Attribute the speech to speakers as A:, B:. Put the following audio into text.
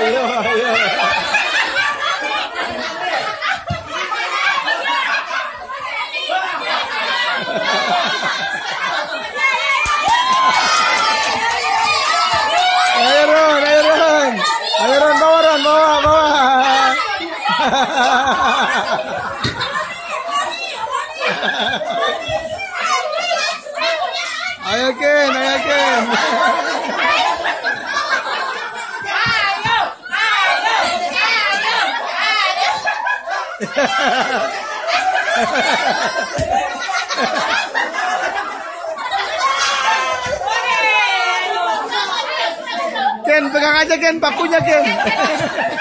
A: ayo, ayo. Ayo Ron, ayo Ron. Ayo Ron, bawa Ron, bawa, bawa. Ayo Ken, ayo Ken. Ken, pegang aja Ken, pakunya Ken.